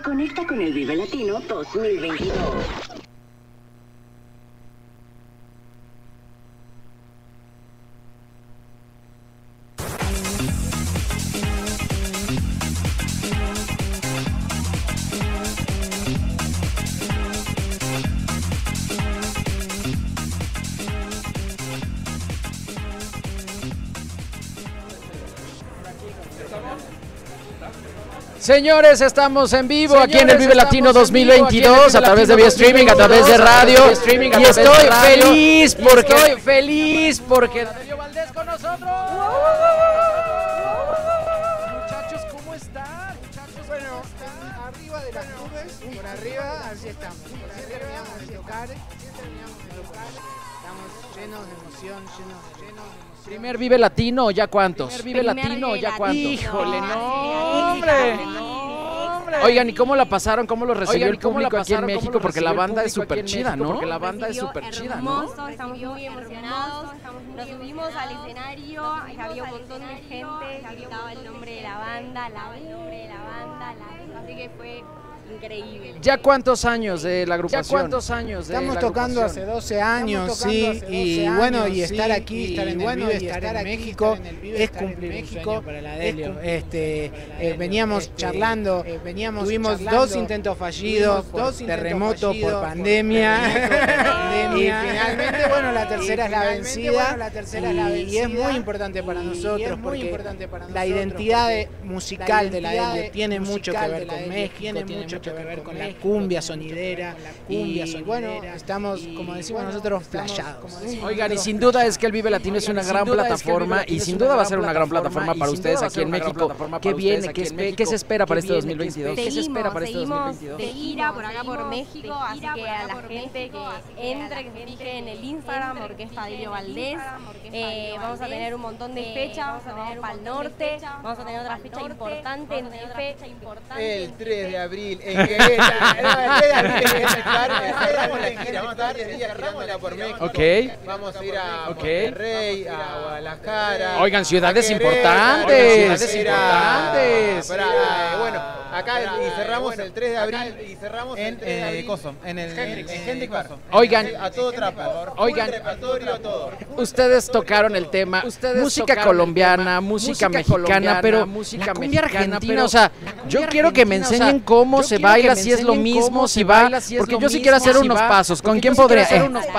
Conecta con el Vive Latino 2022. Señores, estamos en vivo aquí en el Vive Latino 2022 a través de vía streaming, a través de radio. Y estoy feliz porque Delio Valdés con nosotros. Muchachos, ¿cómo están? Muchachos, bueno, arriba de las nubes, por arriba, así estamos. Así terminamos de tocar, estamos llenos de emoción, llenos de emoción. ¿Primer Vive Latino ya cuántos? Primer Vive Latino ya cuántos. Híjole, no, hombre. Oigan, ¿y cómo la pasaron? ¿Cómo lo recibió el público aquí en México? Porque la banda es súper chida, ¿no? Porque la banda es súper chida, ¿no? Estamos muy emocionados. Nos subimos al escenario, había un montón de gente, gritaba el nombre de la banda, así que fue increíble. ¿Ya cuántos años de la agrupación? Estamos tocando hace 12 años, sí, y bueno, y estar aquí, estar en el Vive, estar en México, es cumplir un sueño para la Delio. Veníamos charlando, tuvimos dos intentos fallidos, por terremoto, por pandemia, y finalmente, bueno, la tercera es la vencida, y es muy importante para nosotros, porque la identidad musical de la Delio tiene mucho que ver con México, tiene mucho que ver con la cumbia sonidera, y bueno, estamos, como decimos nosotros, flashados. Oigan, y sin duda es que el Vive Latino es una gran plataforma, y sin duda va a ser una gran plataforma para ustedes aquí en México. ¿Qué viene? ¿Qué se espera para este 2022? Seguimos de gira por acá por México, así que a la gente que entre, que se fije en el Instagram, Orquesta Delio Valdés. Vamos a tener un montón de fechas, vamos para el norte, vamos a tener otra fecha importante en DF. El 3 de abril en Querétaro. El 3 de abril en cerramos la gira, vamos a estar 10 días girándola por México. Vamos a ir a Monterrey, a Guadalajara. Oigan, ciudades importantes. Bueno, acá y cerramos el 3 de abril en Coso, en el Hendrix Bar. Oigan, a todo trapo. Oigan, a todo. Ustedes tocaron el tema, música colombiana, música mexicana, pero la cumbia argentina, o sea, yo quiero que me enseñen cómo se baila, si es lo mismo, si baila, porque yo sí quiero hacer unos pasos. ¿Con quién podría?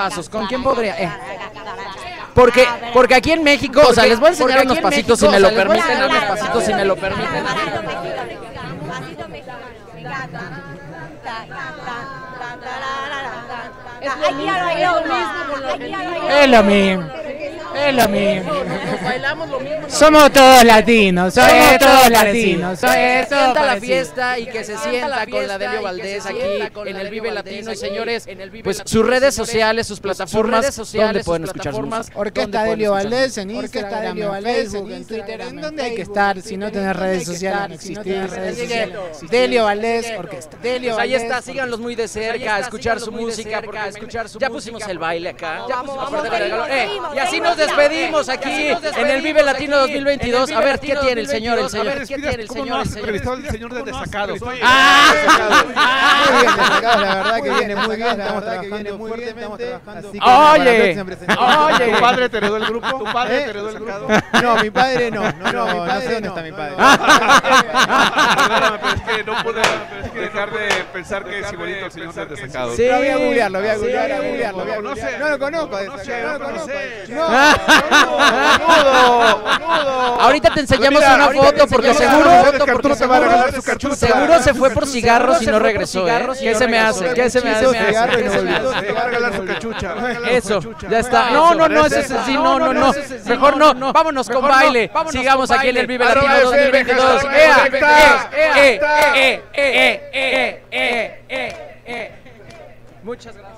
Porque aquí en México, o sea, les voy a enseñar unos pasitos si me lo permiten, Es lo mismo. Bailamos lo mismo. Somos todos latinos, Sienta la fiesta y que se sienta con la Delio Valdés aquí en el Vive Latino. Y señores, pues sus redes sociales, sus plataformas, ¿dónde pueden escuchar su música? Orquesta Delio Valdés en Instagram, en Facebook, en Twitter, ¿en dónde hay que estar? Si no tenés redes sociales, no existís. Delio Valdés, Orquesta. Pues ahí está, síganlos muy de cerca, a escuchar su música, porque ya pusimos el baile acá. Y así nos despedimos aquí en el Vive Latino 2022. A ver, ¿qué tiene el señor? ¿Cómo no has entrevistado al señor de Desacados? Muy bien, Desacados, la verdad que viene muy bien, estamos trabajando fuertemente. Oye, ¿Tu padre te heredó el grupo? No, mi padre no sé dónde está mi padre. Perdóname, pero es que no puedo dejar de pensar que es igualito al señor de Desacados. Sí. Lo voy a googlearlo. No sé. No lo conozco. Ahorita te enseñamos una foto porque seguro se fue por cigarros y no regresó. ¿Qué se me hace? Te va a regalar su cachucha. Eso, ya está. No, ese sí, no. Mejor no. Vámonos con baile. Sigamos aquí en el Vive Latino 2022. Muchas gracias.